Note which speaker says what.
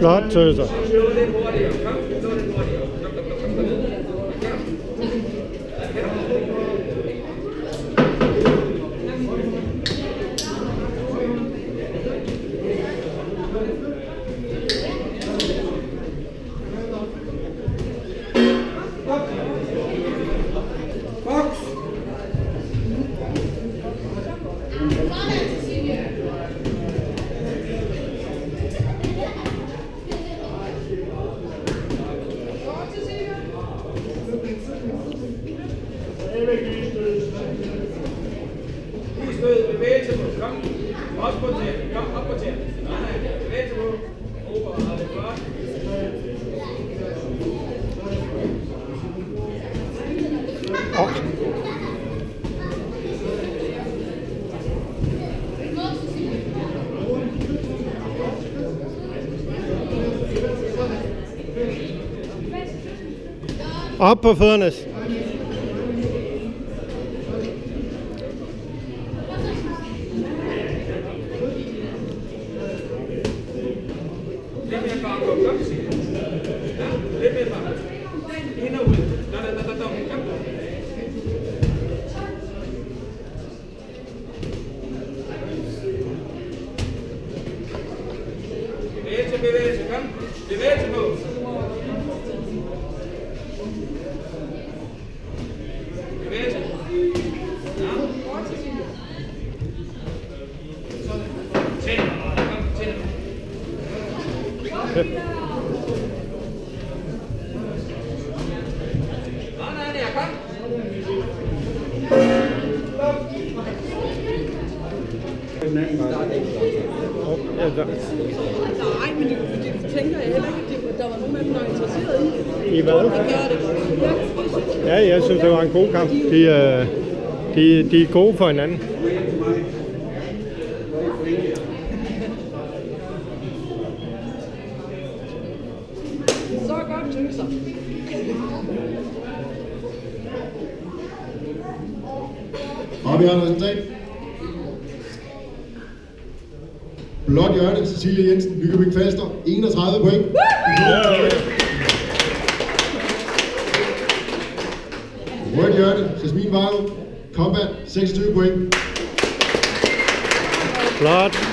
Speaker 1: Flot, tøser.
Speaker 2: Bevægelse på. Kom. Også på tæerne. Kom op på tæerne. Bevægelse på. Over. Og det er flot.
Speaker 1: Op på fødderne.
Speaker 2: Lidt mere fart på. Kom. Ja, lidt mere fart. Ind og ud. Kom. Bevægelse. Kom. Bevægelse på. Bevægelse. Ja. Tænd. Kom, tænd. Nej, kom.
Speaker 3: Nej, men det tænker jeg heller ikke, at der var nogen af dem, der var interesseret i.
Speaker 1: I hvad?
Speaker 3: De gjorde det godt.
Speaker 1: Ja, jeg synes, det var en god kamp. De er gode for hinanden.
Speaker 3: Så godt, tøser.
Speaker 4: Og vi har et resultat. Blåt hjørne, Cecilie Jensen, Nykøbing Falster, 31 point. Rødt hjørne, Jasmin Vargo, Combat, 26 point.
Speaker 1: Flot.